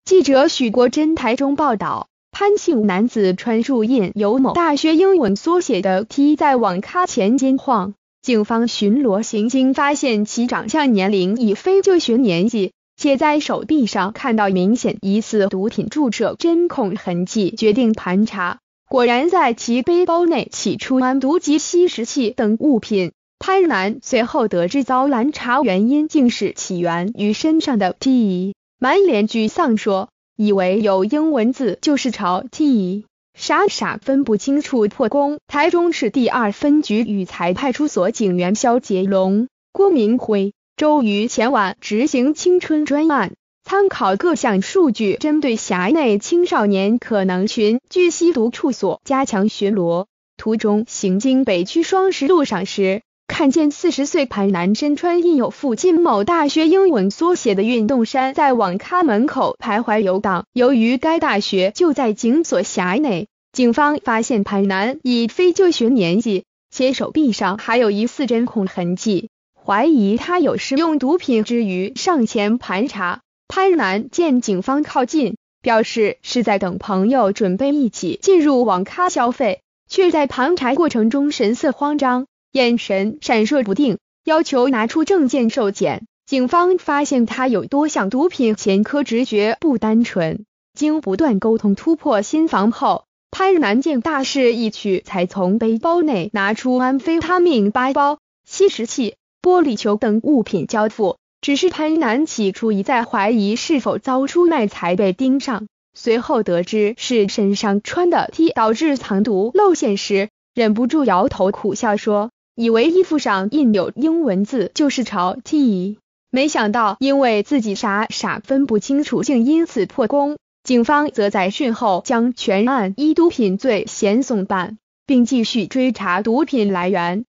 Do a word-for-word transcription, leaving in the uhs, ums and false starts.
记者许国珍台中报道，潘姓男子穿入印有某大学英文缩写的 T 在网咖前间晃，警方巡逻行经发现其长相年龄已非就学年纪，且在手臂上看到明显疑似毒品注射针孔痕迹，决定盘查。果然在其背包内起出安毒及吸食器等物品。潘男随后得知遭拦查原因竟是起源于身上的 T， 满脸沮丧说，以为有英文字就是朝 T， 傻傻分不清楚破功。台中市第二分局育才派出所警员肖杰龙、郭明辉、周瑜前晚执行青春专案，参考各项数据，针对辖内青少年可能群聚吸毒处所加强巡逻。途中行经北区双十路上时，看见四十岁潘男身穿印有附近某大学英文缩写的运动衫，在网咖门口徘徊游荡。由于该大学就在警所辖内，警方发现潘男已非就学年纪，且手臂上还有疑似针孔痕迹，怀疑他有使用毒品之余上前盘查。潘男见警方靠近，表示是在等朋友准备一起进入网咖消费，却在盘查过程中神色慌张，眼神闪烁不定，要求拿出证件受检。警方发现他有多项毒品前科，直觉不单纯。经不断沟通突破心防后，潘男见大势已去，才从背包内拿出安非他命八包、吸食器、玻璃球等物品交付。只是潘男起初一再怀疑是否遭出卖，才被盯上。随后得知是身上穿的 T 导致藏毒露馅时，忍不住摇头苦笑说，以为衣服上印有英文字就是朝 T， 没想到因为自己傻傻分不清楚，竟因此破功。警方则在讯后将全案依毒品罪遣送办，并继续追查毒品来源。